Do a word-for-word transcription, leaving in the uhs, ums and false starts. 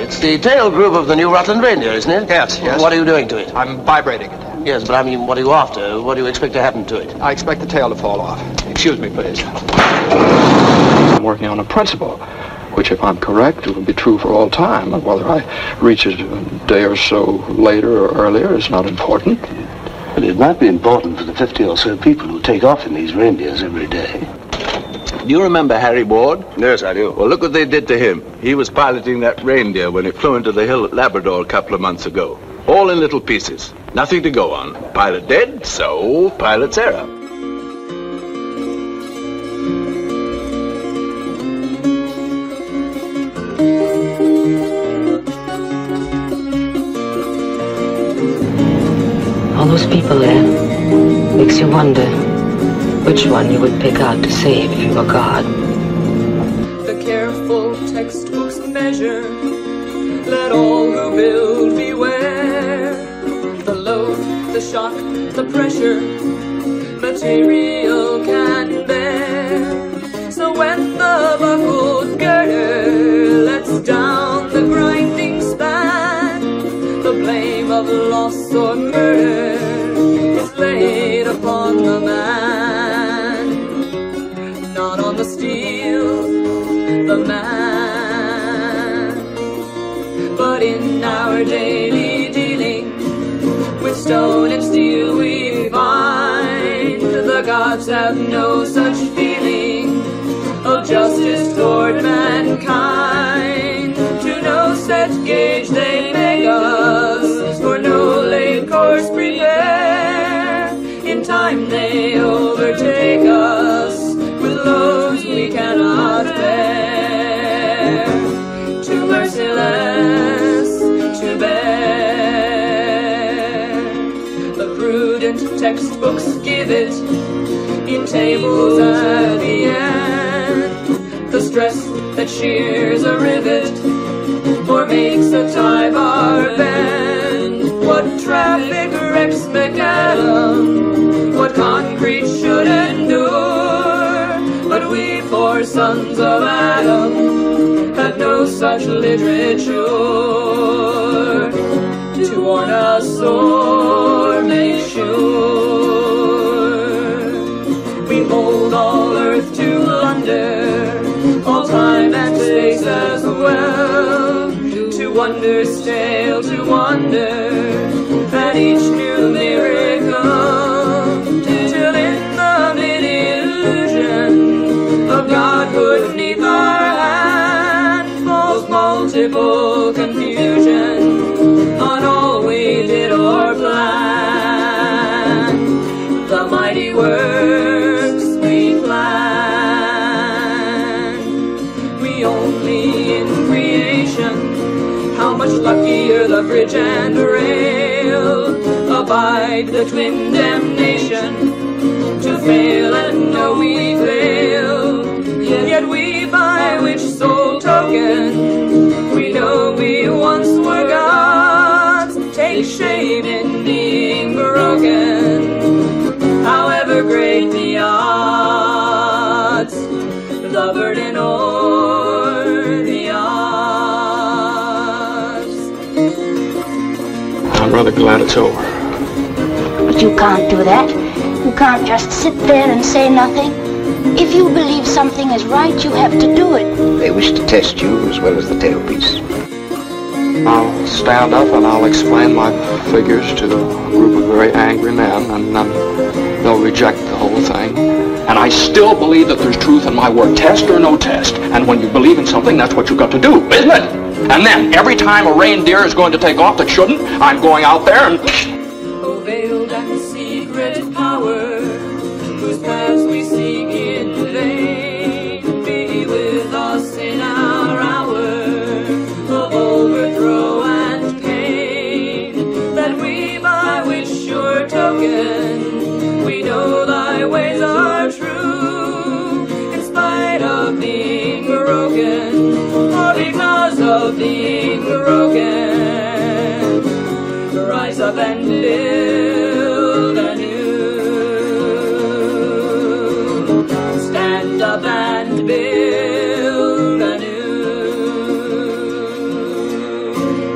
it's the tail group of the new Rutland reindeer, isn't it? Yes, yes. What are you doing to it? I'm vibrating it. Yes, but I mean, what are you after? What do you expect to happen to it? I expect the tail to fall off. Excuse me, please. I'm working on a principle, which, if I'm correct, will be true for all time. And whether I reach it a day or so later or earlier is not important. But it might be important for the fifty or so people who take off in these reindeers every day. Do you remember Harry Ward? Yes, I do. Well, look what they did to him. He was piloting that reindeer when it flew into the hill at Labrador a couple of months ago. All in little pieces. Nothing to go on. Pilot dead, so pilot's error. All those people there makes you wonder which one you would pick out to save if you were God. The careful textbooks measure, let all who build beware. The load, the shock, the pressure, material can bear. So when the buckled girder lets down the grinding span, the blame of loss or murder is laid upon the man, not on the steel, the man. But in our daily dealing with stone and steel we find the gods have no such feeling of justice toward mankind. To no set gauge they make us, for no laid course prepare. In time they overtake us with loads we cannot bear. Too merciless to bear. The prudent textbooks give it in tables at the end. The stress that shears a rivet or makes a tie bar bend. What traffic wrecks macadam, what concrete should endure. But we poor sons of Adam have no such literature to warn us or make sure. We hold all earth to wonder, all time and space as well. To wonder, stale to wonder at each new miracle, till in the mid-illusion of Godhood neath our hand falls multiple confusion on all we did or plan. The mighty works we plan, we only in creation. How much luckier the bridge and rail abide the twin damnation to fail and know we fail. Yet we by which sole token we know we once were gods take shame in being broken. However great the odds, the burden or the odds. I'm rather glad it's over. But you can't do that. You can't just sit there and say nothing. If you believe something is right, you have to do it. They wish to test you as well as the tailpiece. I'll stand up and I'll explain my figures to the group of very angry men, and then they'll reject the whole thing. And I still believe that there's truth in my word, test or no test. And when you believe in something, that's what you've got to do, isn't it? And then, every time a reindeer is going to take off that shouldn't, I'm going out there and... O veiled and secret power, whose paths we seek in vain, be with us in our hour of overthrow and pain, that we by which sure token we know thy ways are true, in spite of being broken, or because of being broken. Rise up and build anew. Stand up and build anew. Lord.